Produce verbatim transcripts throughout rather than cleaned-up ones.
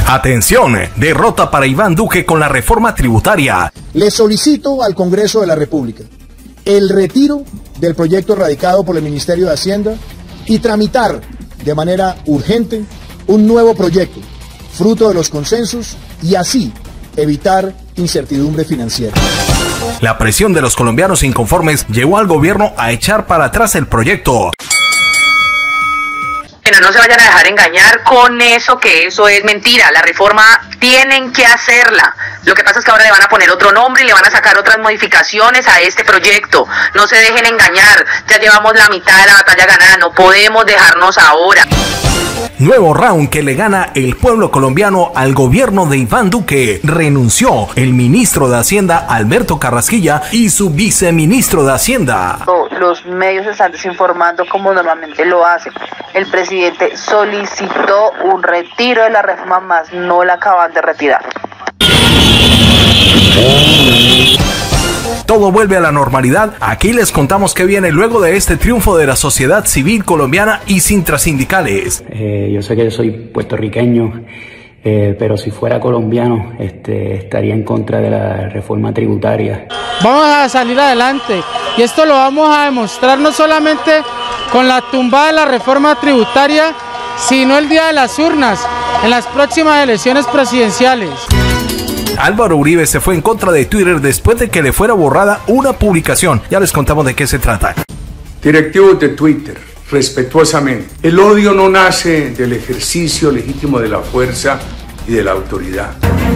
Atención, derrota para Iván Duque con la reforma tributaria. Le solicito al Congreso de la República el retiro del proyecto radicado por el Ministerio de Hacienda y tramitar de manera urgente un nuevo proyecto, fruto de los consensos, y así evitar incertidumbre financiera. La presión de los colombianos inconformes llevó al gobierno a echar para atrás el proyecto. No, no se vayan a dejar engañar con eso, que eso es mentira. La reforma tienen que hacerla. Lo que pasa es que ahora le van a poner otro nombre y le van a sacar otras modificaciones a este proyecto. No se dejen engañar. Ya llevamos la mitad de la batalla ganada. No podemos dejarnos ahora. Nuevo round que le gana el pueblo colombiano al gobierno de Iván Duque. Renunció el ministro de Hacienda Alberto Carrasquilla y su viceministro de Hacienda. Los medios están desinformando como normalmente lo hacen. El presidente solicitó un retiro de la reforma, más no la acaban de retirar. Todo vuelve a la normalidad. Aquí les contamos qué viene luego de este triunfo de la sociedad civil colombiana y intrasindicales. Eh, yo sé que yo soy puertorriqueño, eh, pero si fuera colombiano este, estaría en contra de la reforma tributaria. Vamos a salir adelante y esto lo vamos a demostrar no solamente con la tumbada de la reforma tributaria, sino el día de las urnas, en las próximas elecciones presidenciales. Álvaro Uribe se fue en contra de Twitter después de que le fuera borrada una publicación. Ya les contamos de qué se trata. Directivos de Twitter, respetuosamente, el odio no nace del ejercicio legítimo de la fuerza y de la autoridad.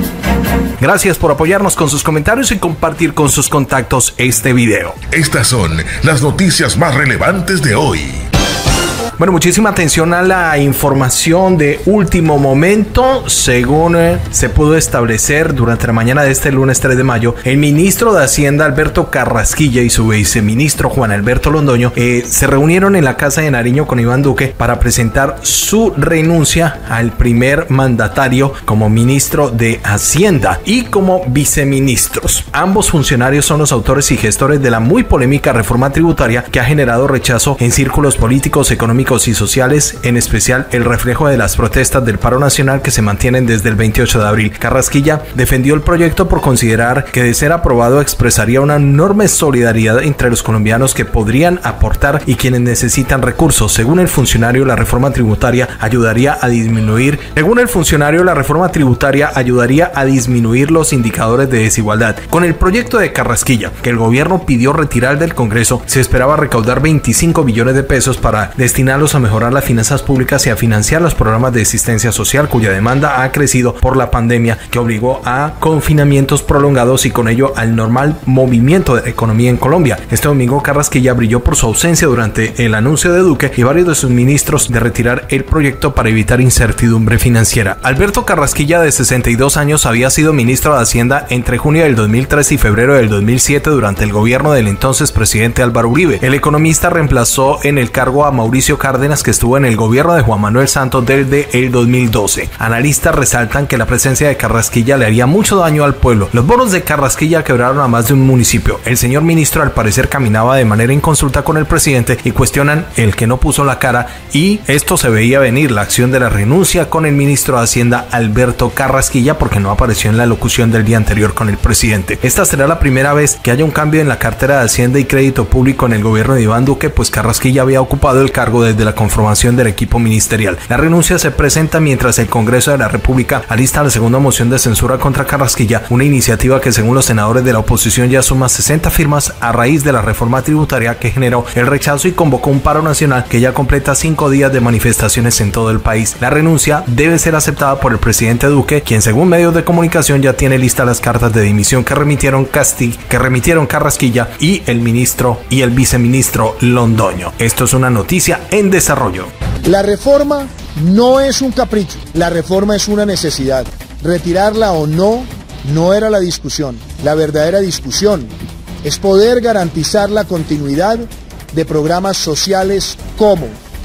Gracias por apoyarnos con sus comentarios y compartir con sus contactos este video. Estas son las noticias más relevantes de hoy. Bueno, muchísima atención a la información de último momento. Según eh, se pudo establecer durante la mañana de este lunes tres de mayo, el ministro de Hacienda Alberto Carrasquilla y su viceministro Juan Alberto Londoño eh, se reunieron en la Casa de Nariño con Iván Duque para presentar su renuncia al primer mandatario como ministro de Hacienda y como viceministros. Ambos funcionarios son los autores y gestores de la muy polémica reforma tributaria que ha generado rechazo en círculos políticos, económicos y sociales, en especial el reflejo de las protestas del paro nacional que se mantienen desde el veintiocho de abril. Carrasquilla defendió el proyecto por considerar que de ser aprobado expresaría una enorme solidaridad entre los colombianos que podrían aportar y quienes necesitan recursos. Según el funcionario, la reforma tributaria ayudaría a disminuir, según el funcionario, la reforma tributaria ayudaría a disminuir los indicadores de desigualdad. Con el proyecto de Carrasquilla, que el gobierno pidió retirar del Congreso, se esperaba recaudar veinticinco billones de pesos para destinar a mejorar las finanzas públicas y a financiar los programas de asistencia social, cuya demanda ha crecido por la pandemia que obligó a confinamientos prolongados y con ello al normal movimiento de la economía en Colombia. Este domingo Carrasquilla brilló por su ausencia durante el anuncio de Duque y varios de sus ministros de retirar el proyecto para evitar incertidumbre financiera. Alberto Carrasquilla, de sesenta y dos años, había sido ministro de Hacienda entre junio del dos mil tres y febrero del dos mil siete durante el gobierno del entonces presidente Álvaro Uribe. El economista reemplazó en el cargo a Mauricio Cárdenas, que estuvo en el gobierno de Juan Manuel Santos desde el dos mil doce. Analistas resaltan que la presencia de Carrasquilla le haría mucho daño al pueblo. Los bonos de Carrasquilla quebraron a más de un municipio. El señor ministro al parecer caminaba de manera inconsulta con el presidente y cuestionan el que no puso la cara, y esto se veía venir, la acción de la renuncia con el ministro de Hacienda Alberto Carrasquilla, porque no apareció en la locución del día anterior con el presidente. Esta será la primera vez que haya un cambio en la cartera de Hacienda y Crédito Público en el gobierno de Iván Duque, pues Carrasquilla había ocupado el cargo desde la conformación del equipo ministerial. La renuncia se presenta mientras el Congreso de la República alista la segunda moción de censura contra Carrasquilla, una iniciativa que según los senadores de la oposición ya suma sesenta firmas a raíz de la reforma tributaria que generó el rechazo y convocó un paro nacional que ya completa cinco días de manifestaciones en todo el país. La renuncia debe ser aceptada por el presidente Duque, quien según medios de comunicación ya tiene listas las cartas de dimisión que remitieron Casti, que remitieron Carrasquilla y el ministro y el viceministro Londoño. Esto es una noticia en desarrollo. La reforma no es un capricho, la reforma es una necesidad. Retirarla o no, no era la discusión. La verdadera discusión es poder garantizar la continuidad de programas sociales como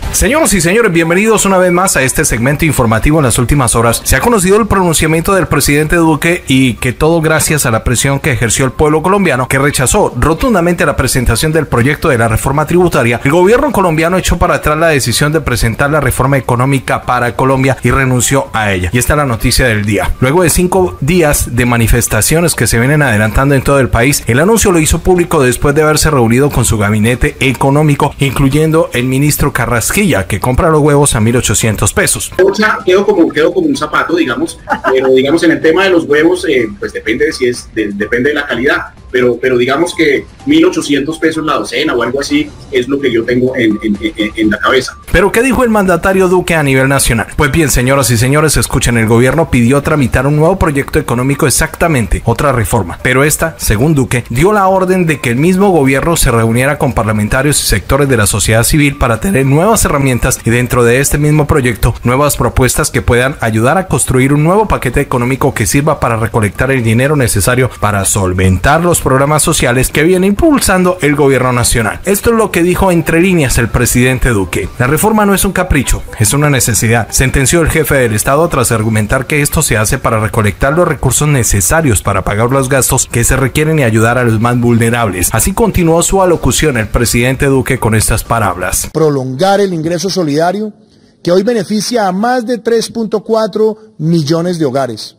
Señoras y señores, bienvenidos una vez más a este segmento informativo. En las últimas horas se ha conocido el pronunciamiento del presidente Duque y que todo gracias a la presión que ejerció el pueblo colombiano, que rechazó rotundamente la presentación del proyecto de la reforma tributaria. El gobierno colombiano echó para atrás la decisión de presentar la reforma económica para Colombia y renunció a ella. Y esta es la noticia del día. Luego de cinco días de manifestaciones que se vienen adelantando en todo el país, el anuncio lo hizo público después de haberse reunido con su gabinete económico, incluyendo el ministro Carrasquilla, que compra los huevos a mil ochocientos pesos. Quedo como, quedo como un zapato, digamos, pero digamos en el tema de los huevos, eh, pues depende de si es, de, depende de la calidad, pero, pero digamos que mil ochocientos pesos la docena o algo así es lo que yo tengo en, en, en, en la cabeza. ¿Pero qué dijo el mandatario Duque a nivel nacional? Pues bien, señoras y señores, escuchen, el gobierno pidió tramitar un nuevo proyecto económico, exactamente, otra reforma, pero esta, según Duque, dio la orden de que el mismo gobierno se reuniera con parlamentarios y sectores de la sociedad civil para tener nuevas herramientas y dentro de este mismo proyecto, nuevas propuestas que puedan ayudar a construir un nuevo paquete económico que sirva para recolectar el dinero necesario para solventar los programas sociales que viene impulsando el gobierno nacional. Esto es lo que dijo entre líneas el presidente Duque. La reforma no es un capricho, es una necesidad, sentenció el jefe del Estado tras argumentar que esto se hace para recolectar los recursos necesarios para pagar los gastos que se requieren y ayudar a los más vulnerables. Así continuó su alocución el presidente Duque con estas palabras. Prolongar el ingreso solidario que hoy beneficia a más de tres punto cuatro millones de hogares.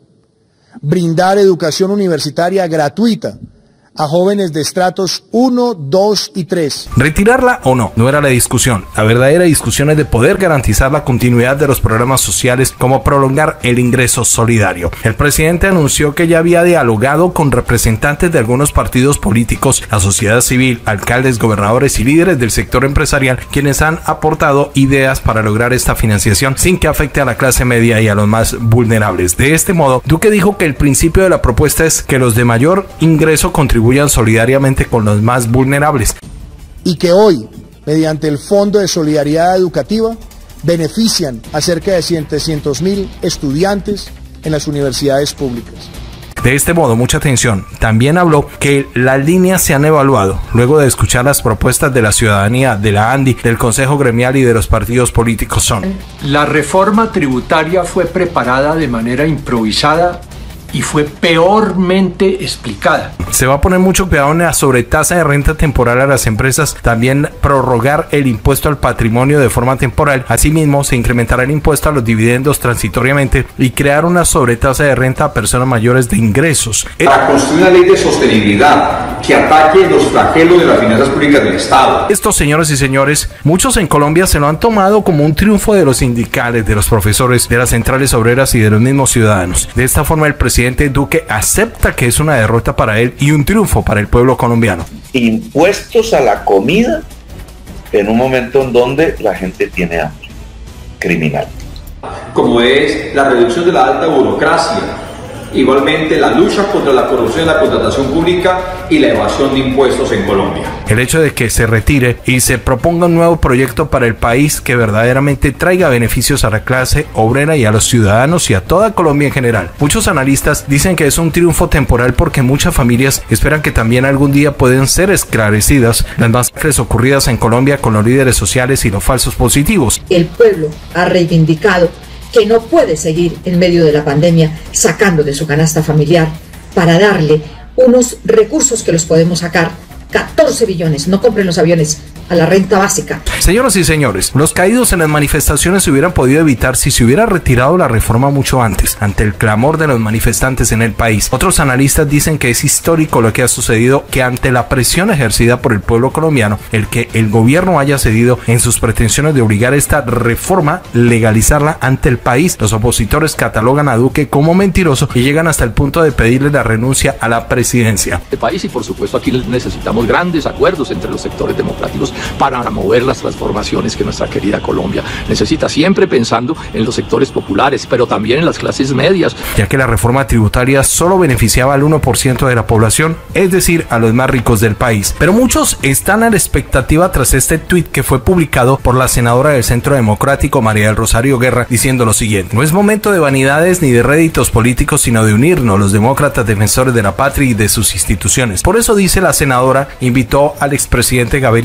Brindar educación universitaria gratuita a jóvenes de estratos uno, dos y tres. ¿Retirarla o no? No era la discusión. La verdadera discusión es de poder garantizar la continuidad de los programas sociales, como prolongar el ingreso solidario. El presidente anunció que ya había dialogado con representantes de algunos partidos políticos, la sociedad civil, alcaldes, gobernadores y líderes del sector empresarial, quienes han aportado ideas para lograr esta financiación sin que afecte a la clase media y a los más vulnerables. De este modo, Duque dijo que el principio de la propuesta es que los de mayor ingreso contribuyan solidariamente con los más vulnerables. Y que hoy, mediante el Fondo de Solidaridad Educativa, benefician a cerca de setecientos mil estudiantes en las universidades públicas. De este modo, mucha atención, también habló que las líneas se han evaluado luego de escuchar las propuestas de la ciudadanía, de la ANDI, del Consejo Gremial y de los partidos políticos. Son: la reforma tributaria fue preparada de manera improvisada y fue peormente explicada. Se va a poner mucho cuidado en la sobretasa de renta temporal a las empresas, también prorrogar el impuesto al patrimonio de forma temporal. Asimismo, se incrementará el impuesto a los dividendos transitoriamente y crear una sobretasa de renta a personas mayores de ingresos. Para construir una ley de sostenibilidad que ataque los flagelos de las finanzas públicas del Estado. Esto, señores y señores, muchos en Colombia se lo han tomado como un triunfo de los sindicales, de los profesores, de las centrales obreras y de los mismos ciudadanos. De esta forma, el presidente El presidente Duque acepta que es una derrota para él y un triunfo para el pueblo colombiano. Impuestos a la comida en un momento en donde la gente tiene hambre. Criminal. Como es la reducción de la alta burocracia, igualmente la lucha contra la corrupción en la contratación pública y la evasión de impuestos en Colombia. El hecho de que se retire y se proponga un nuevo proyecto para el país que verdaderamente traiga beneficios a la clase obrera y a los ciudadanos y a toda Colombia en general. Muchos analistas dicen que es un triunfo temporal porque muchas familias esperan que también algún día pueden ser esclarecidas las masacres ocurridas en Colombia con los líderes sociales y los falsos positivos. El pueblo ha reivindicado que no puede seguir en medio de la pandemia sacando de su canasta familiar para darle unos recursos que los podemos sacar, catorce billones, no compren los aviones, a la renta básica. Señoras y señores, los caídos en las manifestaciones se hubieran podido evitar si se hubiera retirado la reforma mucho antes, ante el clamor de los manifestantes en el país. Otros analistas dicen que es histórico lo que ha sucedido, que ante la presión ejercida por el pueblo colombiano, el que el gobierno haya cedido en sus pretensiones de obligar esta reforma, legalizarla ante el país. Los opositores catalogan a Duque como mentiroso y llegan hasta el punto de pedirle la renuncia a la presidencia. El país, y por supuesto aquí necesitamos grandes acuerdos entre los sectores democráticos para mover las transformaciones que nuestra querida Colombia necesita, siempre pensando en los sectores populares, pero también en las clases medias. Ya que la reforma tributaria solo beneficiaba al uno por ciento de la población, es decir, a los más ricos del país. Pero muchos están a la expectativa tras este tuit que fue publicado por la senadora del Centro Democrático, María del Rosario Guerra, diciendo lo siguiente: no es momento de vanidades ni de réditos políticos, sino de unirnos los demócratas defensores de la patria y de sus instituciones. Por eso, dice la senadora, invitó al expresidente Gaviria y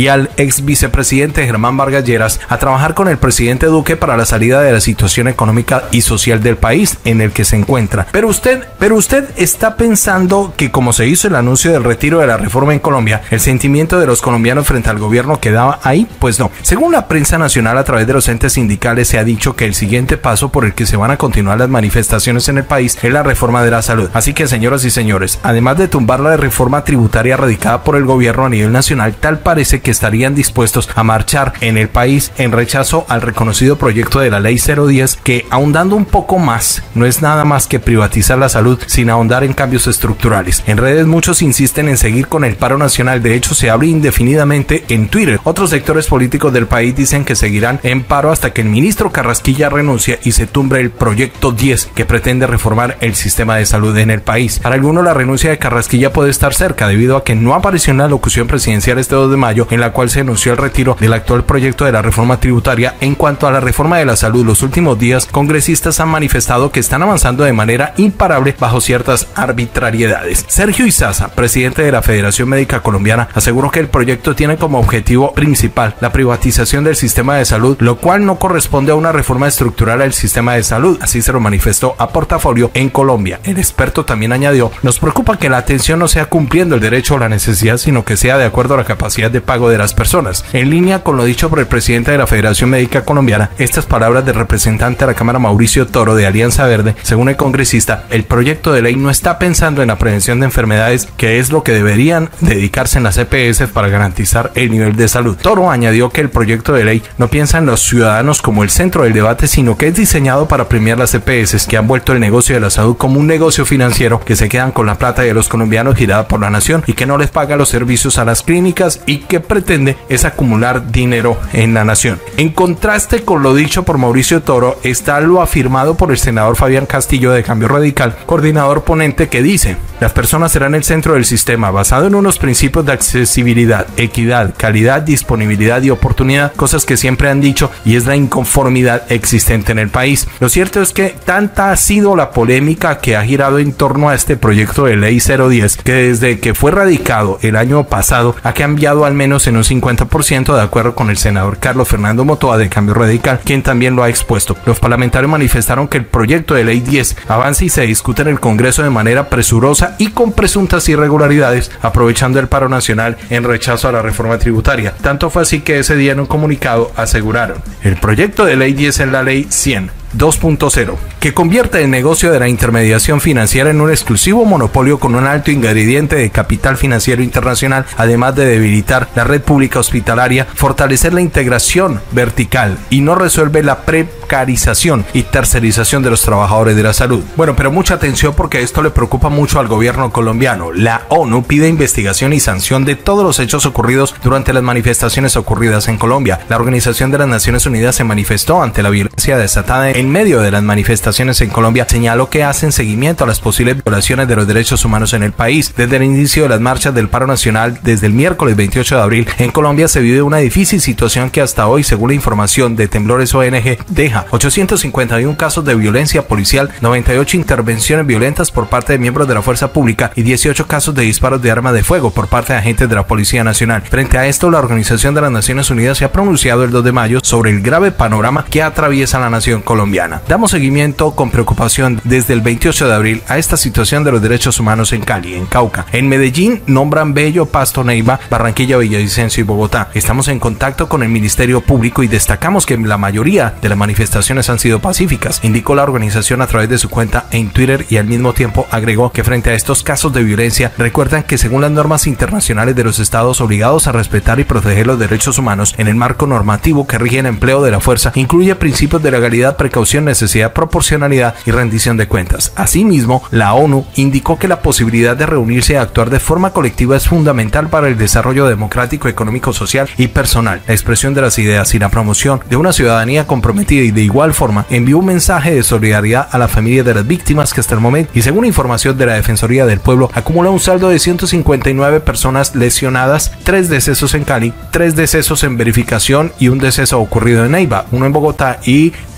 al ex vicepresidente Germán Vargas Lleras a trabajar con el presidente Duque para la salida de la situación económica y social del país en el que se encuentra. Pero usted, pero usted está pensando que como se hizo el anuncio del retiro de la reforma en Colombia, el sentimiento de los colombianos frente al gobierno quedaba ahí. Pues no. Según la prensa nacional, a través de los entes sindicales se ha dicho que el siguiente paso por el que se van a continuar las manifestaciones en el país es la reforma de la salud. Así que, señoras y señores, además de tumbar la reforma tributaria radicada por el gobierno a nivel nacional, tal parece que estarían dispuestos a marchar en el país en rechazo al reconocido proyecto de la ley cero diez, que, ahondando un poco más, no es nada más que privatizar la salud sin ahondar en cambios estructurales. En redes muchos insisten en seguir con el paro nacional. De hecho, se habla indefinidamente en Twitter. Otros sectores políticos del país dicen que seguirán en paro hasta que el ministro Carrasquilla renuncie y se tumbre el proyecto diez, que pretende reformar el sistema de salud en el país. Para algunos, la renuncia de Carrasquilla puede estar cerca, debido a que no apareció en la locución presidencial este dos de mayo, en la cual se anunció el retiro del actual proyecto de la reforma tributaria. En cuanto a la reforma de la salud, los últimos días congresistas han manifestado que están avanzando de manera imparable bajo ciertas arbitrariedades. Sergio Izaza, presidente de la Federación Médica Colombiana, aseguró que el proyecto tiene como objetivo principal la privatización del sistema de salud, lo cual no corresponde a una reforma estructural al sistema de salud. Así se lo manifestó a Portafolio en Colombia. El experto también añadió: nos preocupa que la atención no sea cumpliendo el derecho o la necesidad, sino que sea de acuerdo a la capacidad de pago de las personas. En línea con lo dicho por el presidente de la Federación Médica Colombiana, estas palabras del representante de la Cámara, Mauricio Toro, de Alianza Verde. Según el congresista, el proyecto de ley no está pensando en la prevención de enfermedades, que es lo que deberían dedicarse en las E P S para garantizar el nivel de salud. Toro añadió que el proyecto de ley no piensa en los ciudadanos como el centro del debate, sino que es diseñado para premiar las E P S, que han vuelto el negocio de la salud como un negocio financiero, que se quedan con la plata de los colombianos girada por la nación y que no les paga los servicios a las clínicas, y que pretende es acumular dinero en la nación. En contraste con lo dicho por Mauricio Toro está lo afirmado por el senador Fabián Castillo, de Cambio Radical, coordinador ponente, que dice: las personas serán el centro del sistema, basado en unos principios de accesibilidad, equidad, calidad, disponibilidad y oportunidad, cosas que siempre han dicho, y es la inconformidad existente en el país. Lo cierto es que tanta ha sido la polémica que ha girado en torno a este proyecto de ley cero diez, que desde que fue radicado el año pasado ha cambiado al menos en un cincuenta por ciento, de acuerdo con el senador Carlos Fernando Motoa, de Cambio Radical, quien también lo ha expuesto. Los parlamentarios manifestaron que el proyecto de ley diez avance y se discute en el Congreso de manera presurosa y con presuntas irregularidades, aprovechando el paro nacional en rechazo a la reforma tributaria. Tanto fue así que ese día, en un comunicado, aseguraron: el proyecto de ley diez es la ley cien dos punto cero, que convierte el negocio de la intermediación financiera en un exclusivo monopolio con un alto ingrediente de capital financiero internacional, además de debilitar la red pública hospitalaria, fortalecer la integración vertical, y no resuelve la precarización y tercerización de los trabajadores de la salud. Bueno, pero mucha atención, porque esto le preocupa mucho al gobierno colombiano. La ONU pide investigación y sanción de todos los hechos ocurridos durante las manifestaciones ocurridas en Colombia. La Organización de las Naciones Unidas se manifestó ante la violencia desatada en medio de las manifestaciones en Colombia. Señaló que hacen seguimiento a las posibles violaciones de los derechos humanos en el país. Desde el inicio de las marchas del paro nacional, desde el miércoles veintiocho de abril, en Colombia se vive una difícil situación que hasta hoy, según la información de Temblores O N G, deja ochocientos cincuenta y uno casos de violencia policial, noventa y ocho intervenciones violentas por parte de miembros de la fuerza pública y dieciocho casos de disparos de arma de fuego por parte de agentes de la Policía Nacional. Frente a esto, la Organización de las Naciones Unidas se ha pronunciado el dos de mayo sobre el grave panorama que atraviesa la nación colombiana. Damos seguimiento con preocupación desde el veintiocho de abril a esta situación de los derechos humanos en Cali, en Cauca. En Medellín nombran Bello, Pasto, Neiva, Barranquilla, Villavicencio y Bogotá. Estamos en contacto con el Ministerio Público y destacamos que la mayoría de las manifestaciones han sido pacíficas, indicó la organización a través de su cuenta en Twitter, y al mismo tiempo agregó que frente a estos casos de violencia, recuerdan que según las normas internacionales de los estados obligados a respetar y proteger los derechos humanos en el marco normativo que rige el empleo de la fuerza, incluye principios de legalidad, precaución, necesidad, proporcionalidad y rendición de cuentas. Asimismo, la ONU indicó que la posibilidad de reunirse y actuar de forma colectiva es fundamental para el desarrollo democrático, económico, social y personal, la expresión de las ideas y la promoción de una ciudadanía comprometida, y de igual forma envió un mensaje de solidaridad a las familias de las víctimas, que hasta el momento, y según información de la Defensoría del Pueblo, acumula un saldo de ciento cincuenta y nueve personas lesionadas, tres decesos en Cali, tres decesos en verificación y un deceso ocurrido en Neiva, uno en Bogotá y el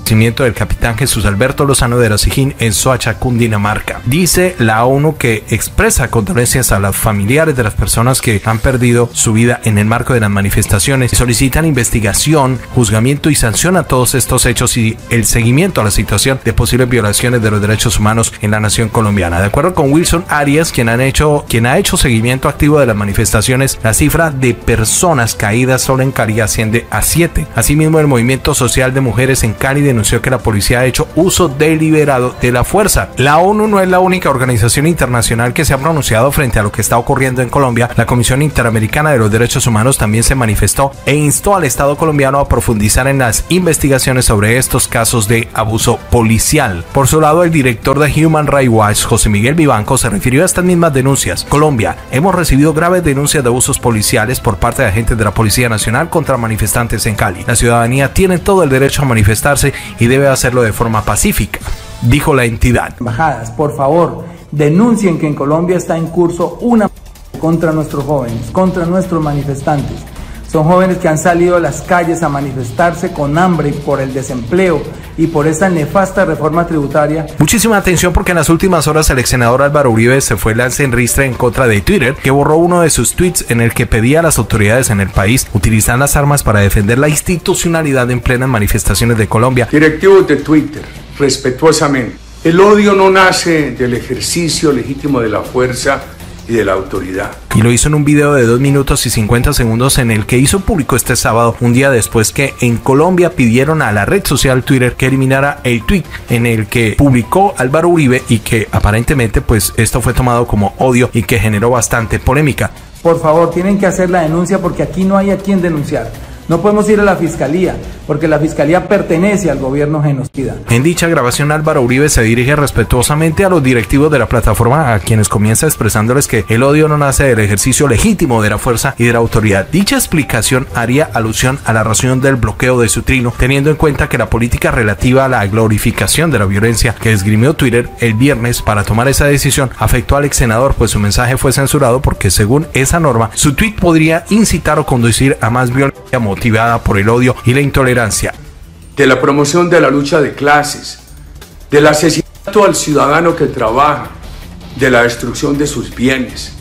fallecimiento del capitán Jesús Alberto Lozano de Aracejín en Soacha, Cundinamarca. Dice la ONU que expresa condolencias a los familiares de las personas que han perdido su vida en el marco de las manifestaciones y solicitan investigación, juzgamiento y sanción a todos estos hechos y el seguimiento a la situación de posibles violaciones de los derechos humanos en la nación colombiana. De acuerdo con Wilson Arias, quien, han hecho, quien ha hecho seguimiento activo de las manifestaciones, la cifra de personas caídas solo en Cali asciende a siete. Asimismo, el movimiento social de mujeres en Cali denunció que la policía ha hecho uso deliberado de la fuerza. La ONU no es la única organización internacional que se ha pronunciado frente a lo que está ocurriendo en Colombia. La Comisión Interamericana de los Derechos Humanos también se manifestó e instó al Estado colombiano a profundizar en las investigaciones sobre estos casos de abuso policial. Por su lado, el director de Human Rights Watch, José Miguel Vivanco, se refirió a estas mismas denuncias. Colombia, hemos recibido graves denuncias de abusos policiales por parte de agentes de la Policía Nacional contra manifestantes en Cali. La ciudadanía tiene todo el derecho a manifestarse y debe hacerlo de forma pacífica, dijo la entidad. Embajadas, por favor, denuncien que en Colombia está en curso una contra nuestros jóvenes, contra nuestros manifestantes. Son jóvenes que han salido a las calles a manifestarse con hambre por el desempleo y por esta nefasta reforma tributaria. Muchísima atención porque en las últimas horas el ex senador Álvaro Uribe se fue lance en ristre en contra de Twitter, que borró uno de sus tweets en el que pedía a las autoridades en el país utilizar las armas para defender la institucionalidad en plenas manifestaciones de Colombia. Directivos de Twitter, respetuosamente, el odio no nace del ejercicio legítimo de la fuerza y de la autoridad. Y lo hizo en un video de dos minutos y cincuenta segundos en el que hizo público este sábado, un día después que en Colombia pidieron a la red social Twitter que eliminara el tweet en el que publicó Álvaro Uribe y que aparentemente pues esto fue tomado como odio y que generó bastante polémica. Por favor, tienen que hacer la denuncia porque aquí no hay a quien denunciar. No podemos ir a la fiscalía, porque la fiscalía pertenece al gobierno genocida. En dicha grabación, Álvaro Uribe se dirige respetuosamente a los directivos de la plataforma, a quienes comienza expresándoles que el odio no nace del ejercicio legítimo de la fuerza y de la autoridad. Dicha explicación haría alusión a la razón del bloqueo de su trino, teniendo en cuenta que la política relativa a la glorificación de la violencia que esgrimió Twitter el viernes para tomar esa decisión afectó al ex senador, pues su mensaje fue censurado porque según esa norma, su tweet podría incitar o conducir a más violencia motivada por el odio y la intolerancia. De la promoción de la lucha de clases, del asesinato al ciudadano que trabaja, de la destrucción de sus bienes,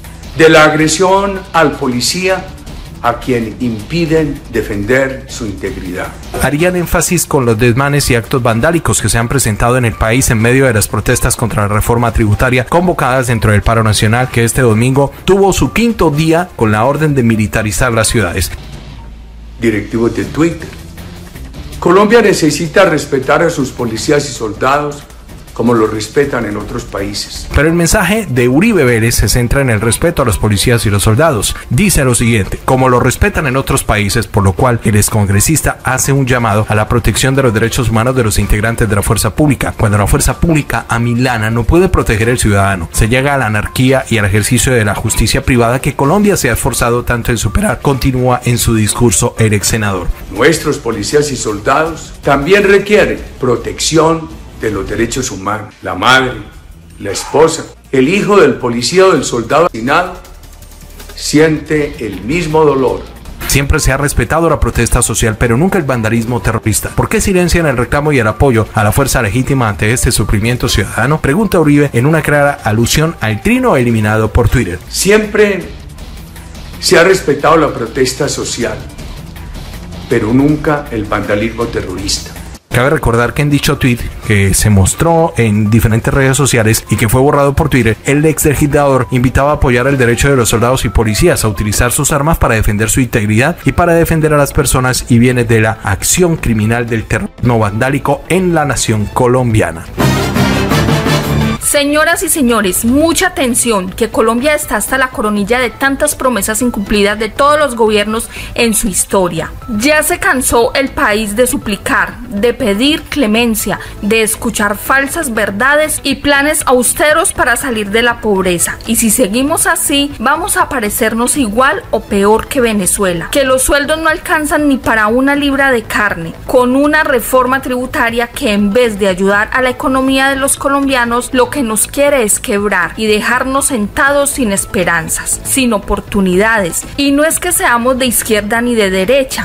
de la agresión al policía a quien impiden defender su integridad. Harían énfasis con los desmanes y actos vandálicos que se han presentado en el país en medio de las protestas contra la reforma tributaria convocadas dentro del paro nacional que este domingo tuvo su quinto día con la orden de militarizar las ciudades. Directivos de Twitter. Colombia necesita respetar a sus policías y soldados como lo respetan en otros países. Pero el mensaje de Uribe Vélez se centra en el respeto a los policías y los soldados. Dice lo siguiente: como lo respetan en otros países, por lo cual el excongresista hace un llamado a la protección de los derechos humanos de los integrantes de la fuerza pública. Cuando la fuerza pública amilana no puede proteger al ciudadano, se llega a la anarquía y al ejercicio de la justicia privada que Colombia se ha esforzado tanto en superar, continúa en su discurso el ex senador. Nuestros policías y soldados también requieren protección de los derechos humanos. La madre, la esposa, el hijo del policía o del soldado asesinado siente el mismo dolor. Siempre se ha respetado la protesta social, pero nunca el vandalismo terrorista. ¿Por qué silencian el reclamo y el apoyo a la fuerza legítima ante este sufrimiento ciudadano? Pregunta Uribe en una clara alusión al trino eliminado por Twitter. Siempre se ha respetado la protesta social, pero nunca el vandalismo terrorista. Cabe recordar que en dicho tweet, que se mostró en diferentes redes sociales y que fue borrado por Twitter, el ex legislador invitaba a apoyar el derecho de los soldados y policías a utilizar sus armas para defender su integridad y para defender a las personas y bienes de la acción criminal del terrorismo vandálico en la nación colombiana. Señoras y señores, mucha atención, que Colombia está hasta la coronilla de tantas promesas incumplidas de todos los gobiernos en su historia. Ya se cansó el país de suplicar, de pedir clemencia, de escuchar falsas verdades y planes austeros para salir de la pobreza. Y si seguimos así, vamos a parecernos igual o peor que Venezuela, que los sueldos no alcanzan ni para una libra de carne, con una reforma tributaria que en vez de ayudar a la economía de los colombianos, lo que nos quiere es quebrar y dejarnos sentados sin esperanzas, sin oportunidades. Y no es que seamos de izquierda ni de derecha.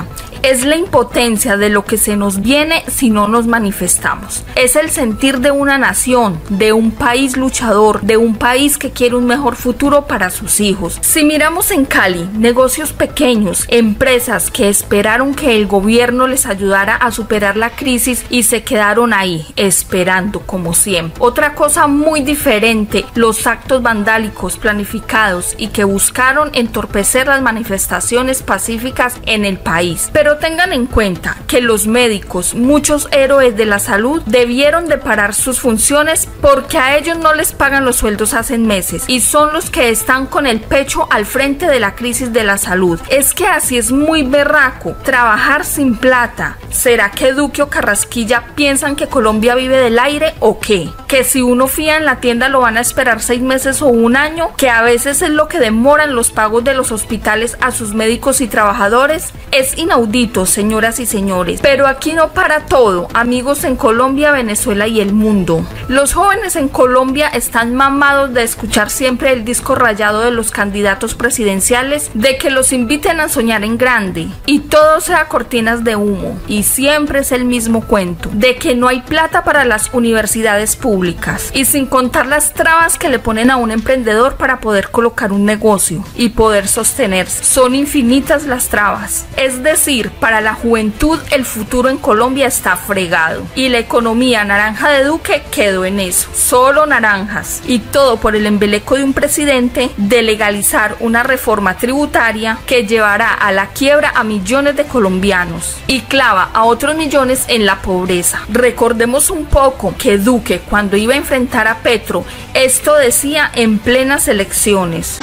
Es la impotencia de lo que se nos viene si no nos manifestamos. Es el sentir de una nación, de un país luchador, de un país que quiere un mejor futuro para sus hijos. Si miramos en Cali, negocios pequeños, empresas que esperaron que el gobierno les ayudara a superar la crisis y se quedaron ahí, esperando como siempre. Otra cosa muy diferente, los actos vandálicos planificados y que buscaron entorpecer las manifestaciones pacíficas en el país. Pero tengan en cuenta que los médicos, muchos héroes de la salud, debieron de parar sus funciones porque a ellos no les pagan los sueldos hace meses y son los que están con el pecho al frente de la crisis de la salud. Es que así es muy berraco, trabajar sin plata. ¿Será que Duque o Carrasquilla piensan que Colombia vive del aire o qué? Que si uno fía en la tienda lo van a esperar seis meses o un año, que a veces es lo que demoran los pagos de los hospitales a sus médicos y trabajadores. Es inaudito, señoras y señores, pero aquí no para todo, amigos en Colombia, Venezuela y el mundo. Los jóvenes en Colombia están mamados de escuchar siempre el disco rayado de los candidatos presidenciales, de que los inviten a soñar en grande y todo sea cortinas de humo, y siempre es el mismo cuento, de que no hay plata para las universidades públicas, y sin contar las trabas que le ponen a un emprendedor para poder colocar un negocio y poder sostenerse. Son infinitas las trabas. Es decir, para la juventud el futuro en Colombia está fregado y la economía naranja de Duque quedó en eso, solo naranjas, y todo por el embeleco de un presidente de legalizar una reforma tributaria que llevará a la quiebra a millones de colombianos y clava a otros millones en la pobreza. Recordemos un poco que Duque, cuando iba a enfrentar a Petro, esto decía en plenas elecciones: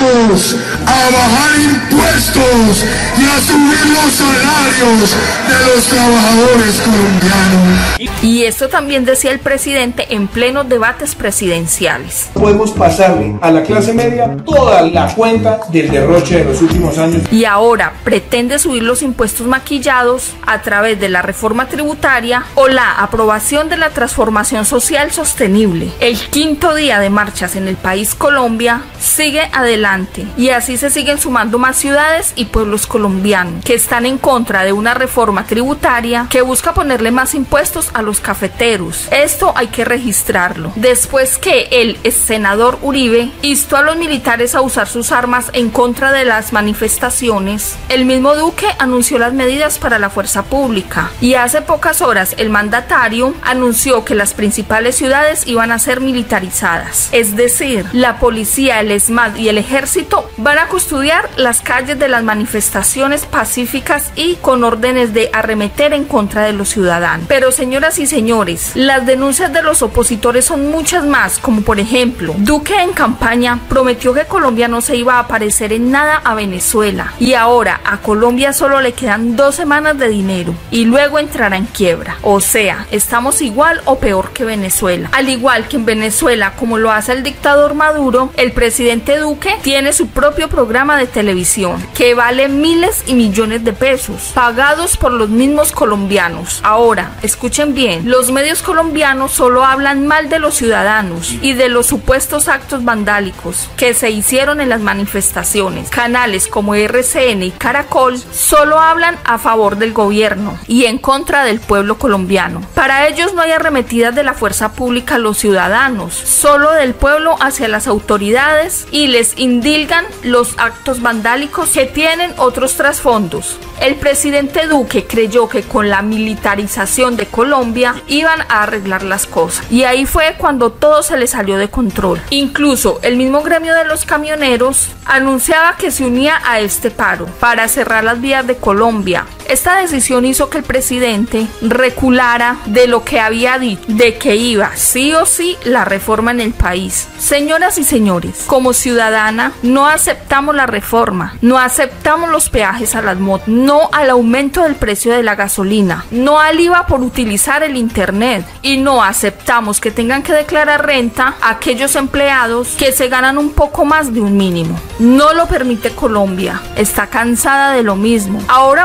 a bajar impuestos y a subir los salarios de los trabajadores colombianos. Y esto también decía el presidente en plenos debates presidenciales. Podemos pasarle a la clase media toda la cuenta del derroche de los últimos años. Y ahora pretende subir los impuestos maquillados a través de la reforma tributaria o la aprobación de la transformación social sostenible. El quinto día de marchas en el país Colombia sigue adelante y así se siguen sumando más ciudades y pueblos colombianos que están en contra de una reforma tributaria que busca ponerle más impuestos a los cafeteros. Esto hay que registrarlo. Después que el senador Uribe instó a los militares a usar sus armas en contra de las manifestaciones, el mismo Duque anunció las medidas para la fuerza pública y hace pocas horas el mandatario anunció que las principales ciudades iban a ser militarizadas. Es decir, la policía, el ESMAD y el ejército van a custodiar las calles de las manifestaciones pacíficas y con órdenes de arremeter en contra de los ciudadanos. Pero señoras y señores, las denuncias de los opositores son muchas más, como por ejemplo, Duque en campaña prometió que Colombia no se iba a parecer en nada a Venezuela y ahora a Colombia solo le quedan dos semanas de dinero y luego entrará en quiebra. O sea, estamos igual o peor que Venezuela. Al igual que en Venezuela, como lo hace el dictador Maduro, el presidente Duque tiene su propio programa de televisión que vale miles y millones de pesos, pagados por los mismos colombianos. Ahora, escuchen bien, los medios colombianos solo hablan mal de los ciudadanos y de los supuestos actos vandálicos que se hicieron en las manifestaciones. Canales como R C N y Caracol solo hablan a favor del gobierno y en contra del pueblo colombiano. Para ellos no hay arremetidas de la fuerza pública a los ciudadanos, solo del pueblo hacia las autoridades, y les indilgan los actos vandálicos que tienen otros trasfondos. El presidente Duque creyó que con la militarización de Colombia iban a arreglar las cosas y ahí fue cuando todo se le salió de control. Incluso el mismo gremio de los camioneros anunciaba que se unía a este paro para cerrar las vías de Colombia. Esta decisión hizo que el presidente reculara de lo que había dicho, de que iba sí o sí la reforma en el país. Señoras y señores, como ciudadana no aceptamos la reforma, no aceptamos los peajes a las motos, no al aumento del precio de la gasolina, no al I V A por utilizar el internet y no aceptamos que tengan que declarar renta a aquellos empleados que se ganan un poco más de un mínimo. No lo permite Colombia, está cansada de lo mismo. Ahora muchos van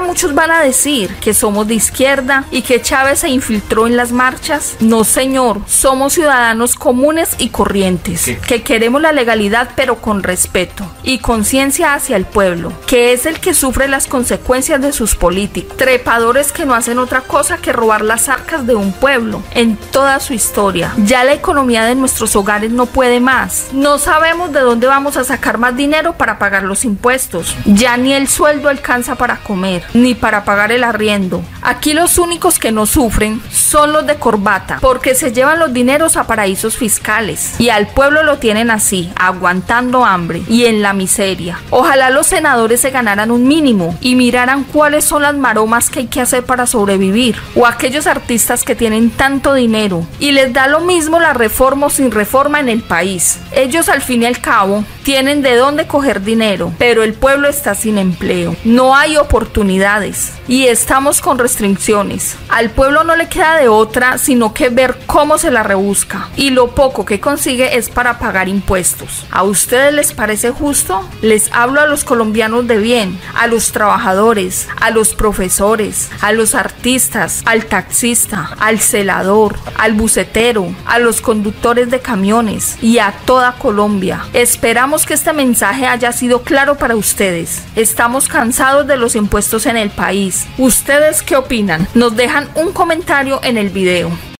van a decir? ¿Que somos de izquierda y que Chávez se infiltró en las marchas? No, señor, somos ciudadanos comunes y corrientes, ¿Qué? que queremos la legalidad pero con respeto y conciencia hacia el pueblo, que es el que sufre las consecuencias de sus políticos, trepadores que no hacen otra cosa que robar las arcas de un pueblo en toda su historia. Ya la economía de nuestros hogares no puede más. No sabemos de dónde vamos a sacar más dinero para pagar los impuestos. Ya ni el sueldo alcanza para comer, ni para pagar el arriendo. Aquí los únicos que no sufren son los de corbata, porque se llevan los dineros a paraísos fiscales y al pueblo lo tienen así, aguantando hambre y en la miseria. Ojalá los senadores se ganaran un mínimo y miraran cuáles son las maromas que hay que hacer para sobrevivir, o aquellos artistas que tienen tanto dinero y les da lo mismo la reforma o sin reforma en el país. Ellos al fin y al cabo tienen de dónde coger dinero, pero el pueblo está sin empleo, no hay oportunidades y estamos con restricciones. Al pueblo no le queda de otra sino que ver cómo se la rebusca, y lo poco que consigue es para pagar impuestos. ¿A ustedes les parece justo? Les hablo a los colombianos de bien, a los trabajadores, a los profesores, a los artistas, al taxista, al celador, al bucetero, a los conductores de camiones y a toda Colombia. Esperamos que este mensaje haya sido claro para ustedes. Estamos cansados de los impuestos en el país. ¿Ustedes qué opinan? Nos dejan un comentario en el video.